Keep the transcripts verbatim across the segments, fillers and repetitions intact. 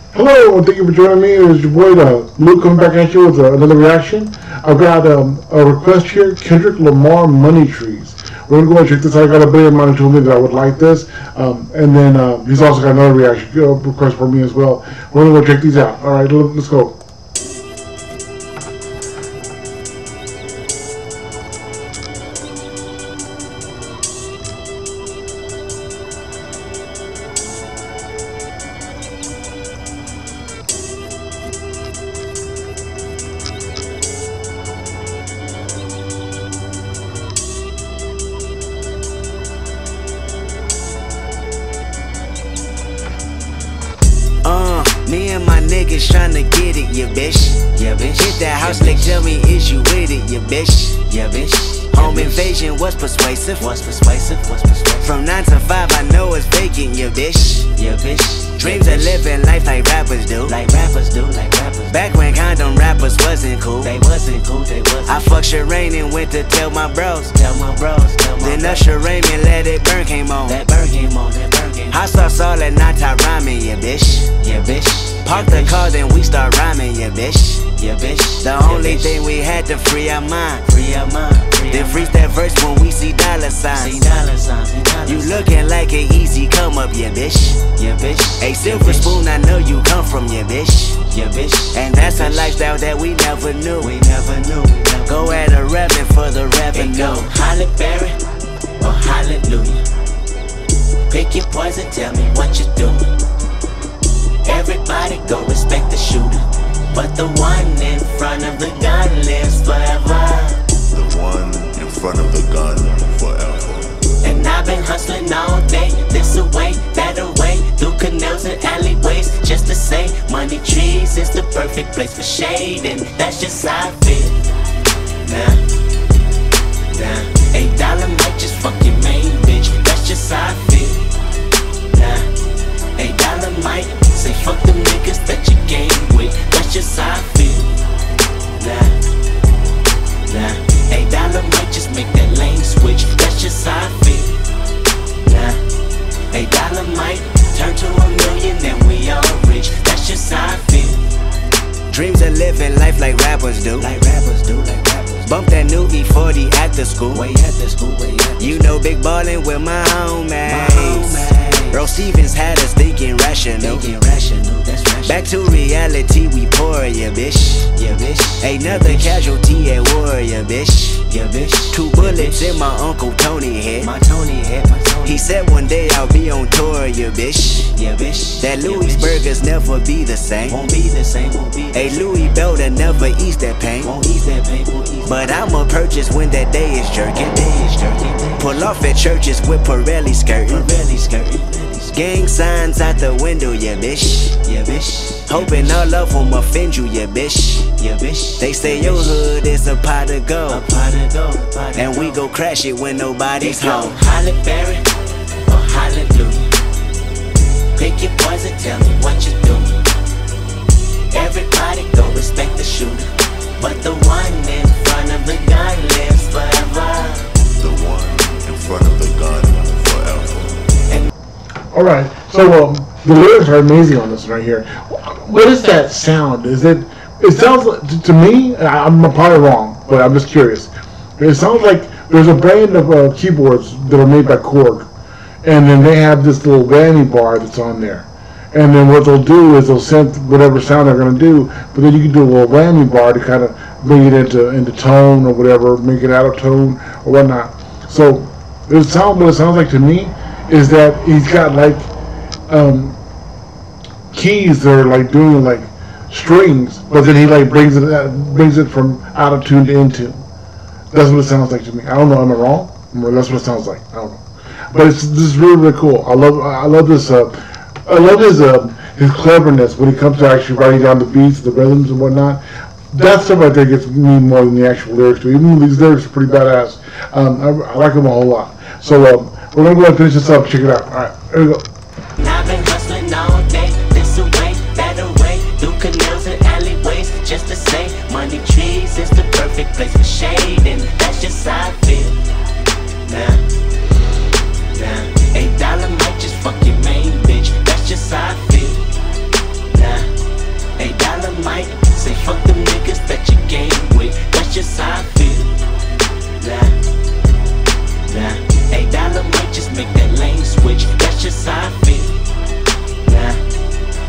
Hello, thank you for joining me. It's your boy uh, Luke coming back at you with uh, another reaction. I've got um, a request here, Kendrick Lamar Money Trees. We're going to go and check this out. I got a buddy of mine who told me that I would like this. Um, and then uh, he's also got another reaction uh, request for me as well. We're going to go check these out. Alright, let's go. Me and my niggas tryna get it, yeah bitch. Yeah bitch. Hit that house, yeah, nigga, tell me is you with it, yeah bitch. Yeah bitch. Home yeah, invasion was persuasive. Was persuasive. Was persuasive. From nine to five, I know it's vacant, yeah bitch. Yeah bitch. Dreams yeah, of living life like rappers do. Like rappers do. Like rappers. Back when condom rappers wasn't cool. They wasn't cool. They wasn't. I fucked Shireen and went to tell my bros. Tell my bros. Tell my then Usher Raymond let it burn came on. That burn came on. That burn came on. Hot sauce all that night I rhyming, yeah bitch. Yeah bitch. Park the car, then we start rhyming, yeah bitch. Yeah bitch. The only yeah, thing we had to free our mind. Free our mind. Free then freeze that verse when we see dollar signs. See dollar signs. See dollar you looking like an easy come up, yeah bitch. Yeah bitch. A silver yeah, spoon, I know you come from, yeah bitch. Yeah bitch. And that's yeah, a lifestyle that we never knew. We never knew. We never go at a revving for the revenue. Go Holly Berry or Hallelujah. Pick your poison, tell me what you're doing. Everybody go respect the shooter, but the one in front of the gun lives forever. The one in front of the gun forever. And I've been hustling all day, this away, that away, through canals and alleyways, just to say money trees is the perfect place for shade, and that's just how I feel. Nah, nah, eight dollar might just fuck your main bitch, that's just how I feel. Nah, eight dollar might say fuck them niggas that you game with, that's just how I feel. Nah, nah, eight dollar might just make that lane switch, that's just how I feel. Nah, eight dollar might turn to a million and we all rich, that's just how I feel. Dreams of living life like rappers do. Like rappers do, like rappers do. Bump that new E forty at the school. Way at the school, way at the you know big ballin' with my homies. My homies. Earl Stevens had us thinking rational. Thinking rational, that's rational. Back to reality, we pour, yeah bitch. Yeah bitch. Another yeah, casualty at war, yeah bitch. Yeah bitch. Two bullets yeah, in my Uncle Tony head. My Tony head, my Tony. He said one day I'll be on tour, yeah bitch. Yeah bitch. That Louis yeah, burgers never be the same. Won't be the same, won't be the a same. Louis Belder never ease that pain. Won't ease that pain, won't ease. But I'ma purchase when that day is jerking. Day is jerking. Pull off at churches with Pirelli skirting. Pirelli skirting. Gang signs out the window, yeah bitch. Yeah bitch. Hoping all of them offend you, yeah bitch. Yeah bitch. They say your hood is a pot of gold. A pot of gold. A pot of and gold. We go crash it when nobody's home. Holly Berry or Hallelujah. Pick your poison, tell me what you're doing. Everybody go respect the shooter, but the one in front of the gun lives forever. The one in front of the gun forever. And Alright, so um, the lyrics are amazing on this right here. What is that sound? Is it, it sounds like, to me, I'm probably wrong, but I'm just curious. It sounds like there's a brand of uh, keyboards that are made by Korg, and then they have this little whammy bar that's on there. And then what they'll do is they'll send whatever sound they're going to do, but then you can do a little whammy bar to kind of bring it into into tone or whatever, make it out of tone or whatnot. So it sounds, what it sounds like to me is that he's got like um, keys that are like doing like strings, but then he like brings it uh, brings it from out of tune to in tune. That's what it sounds like to me. I don't know. Am I wrong? That's what it sounds like. I don't know. But it's this is really really cool. I love I love this. Uh, I love his uh, his cleverness when it comes to actually writing down the beats, the rhythms, and whatnot. That stuff right there gets me more than the actual lyrics. Too. Even these lyrics are pretty badass. Um, I, I like them a whole lot. So um, we're gonna go ahead and finish this up. Check it out. All right, here we go. I've been hustling all day, this away, that away, through canals and alleyways, just to say money trees is the perfect place for shade, and that's just how I feel. Nah, nah, eight dollar might just fuck your main bitch, that's just how I feel. Nah,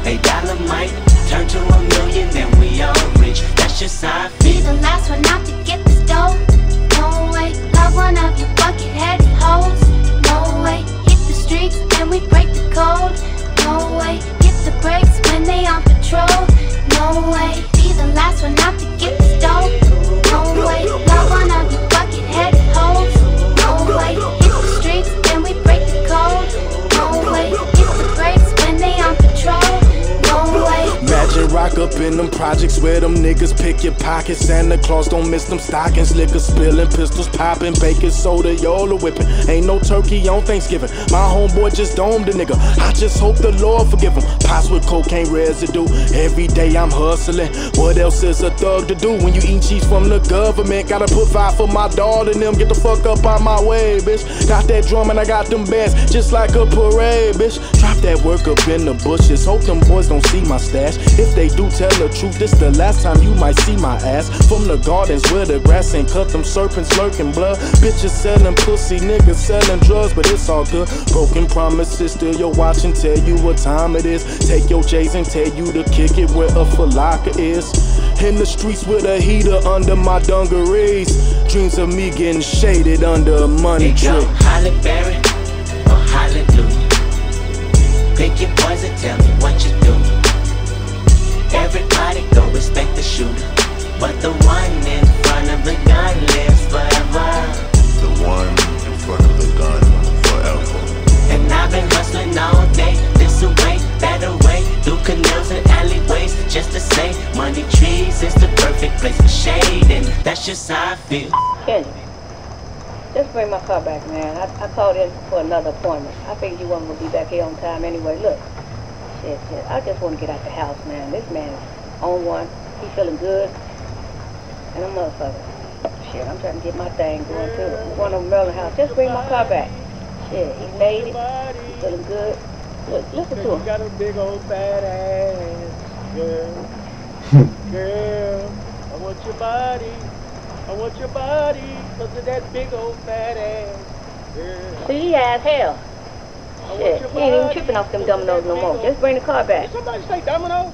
Hey, dollar might turn to a million, then we all rich. That's just how I feel. Be the last one out to get this dough. No way, love one of your bucket-headed hoes. No way, hit the streets and we break the code. No way, hit the brakes when they on patrol. No way, be the last one out to get this dough. No way, love one of your bucket-headed hoes. No way, hit the streets and we break the code. No way, hit the brakes when they on patrol. No way. Imagine rock up in them projects where them niggas pick your pockets. Santa Claus don't miss them stockings. Liquor spilling, pistols popping, baking soda, y'all are whipping. Ain't no turkey on Thanksgiving. My homeboy just domed a nigga. I just hope the Lord forgive him. Pots with cocaine residue. Every day I'm hustling. What else is a thug to do when you eat cheese from the government? Gotta put five for my dog and them. Get the fuck up out my way, bitch. Got that drum and I got them bands just like a parade, bitch. Drop that work up in the bushes. Hope them boys don't see my stash. If they do tell the truth, this the last time you might see my ass. From the gardens where the grass ain't cut, them serpents lurking blood. Bitches selling pussy, niggas selling drugs, but it's all good. Broken promises, still your watch and tell you what time it is. Take your J's and tell you to kick it where a falaka is. In the streets with a heater under my dungarees. Dreams of me getting shaded under a money tree. Go Holly Berry or Hallelujah. Pick your poison, tell me what you do. Everybody go respect the shooter, but the one in front of the gun lives forever. The one in front of the gun forever. And I've been hustling all day, this away, that away, through canals and alleyways, just to say money trees is the perfect place for shade, and that's just how I feel. Kendrick, just bring my car back, man. I, I called in for another appointment. I figured you weren't going to be back here on time anyway. Look, shit, shit, I just want to get out the house, man. This man is on one. He feeling good. And a motherfucker. Shit, I'm trying to get my thing going too. I'm going to Maryland house. Just bring my car back. Shit, he made it. He's feeling good. Look, listen to him. You got a big old fat ass, girl. Girl, I want your body. I want your body because of that big old fat ass, girl. See, he as hell. Shit, he ain't even tripping off them dominoes no more. Just bring the car back. Did somebody say dominoes?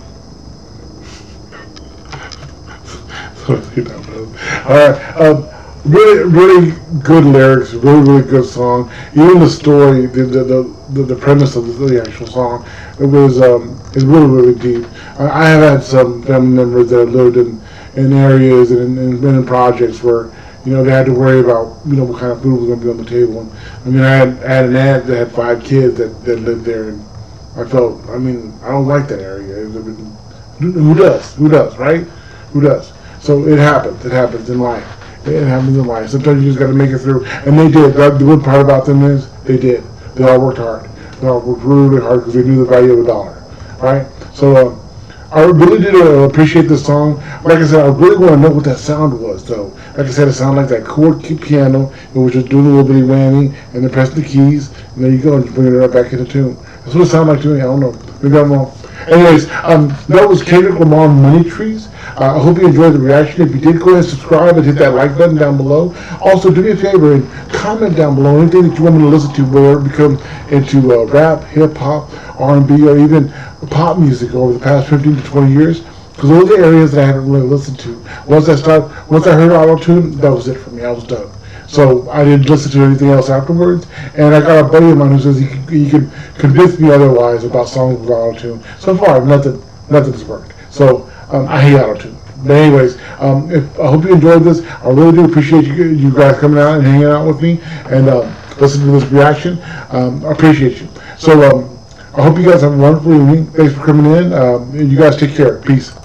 Alright, um, really, really good lyrics, really, really good song. Even the story, the the the, the premise of the, the actual song, it was um, is really, really deep. I, I have had some family members that have lived in, in areas and, and been in projects where, you know, they had to worry about, you know, what kind of food was going to be on the table. And, I mean, I had, I had an aunt that had five kids that, that lived there, and I felt, I mean, I don't like that area. I mean, who does? Who does, right? Who does? So it happens. It happens in life. It happens in life. Sometimes you just got to make it through. And they did. The good part about them is they did. They all worked hard. They all worked really, really hard because they knew the value of a dollar, right? So uh, I really did uh, appreciate this song. Like I said, I really want to know what that sound was, though. Like I said, it sounded like that chord piano. It was just doing a little bitty whammy, and then pressing the keys, and there you go, and just bringing it right back into tune. That's what it sounded like to me. I don't know. Maybe I'm wrong. Anyways, um, that was Kendrick Lamar, Money Trees. Uh, I hope you enjoyed the reaction. If you did, go ahead and subscribe and hit that like button down below. Also, do me a favor and comment down below anything that you want me to listen to, whether it become into uh, rap, hip-hop, R and B, or even pop music over the past fifteen to twenty years. Because those are areas that I haven't really listened to. Once I started, once I heard auto-tune, that was it for me. I was done. So I didn't listen to anything else afterwards. And I got a buddy of mine who says he could, he could convince me otherwise about songs with auto-tune. So far, nothing, nothing's worked. So um, I hate auto-tune. But anyways, um, if, I hope you enjoyed this. I really do appreciate you, you guys coming out and hanging out with me and uh, listening to this reaction. Um, I appreciate you. So um, I hope you guys have a wonderful evening. Thanks for coming in. Um, you guys take care. Peace.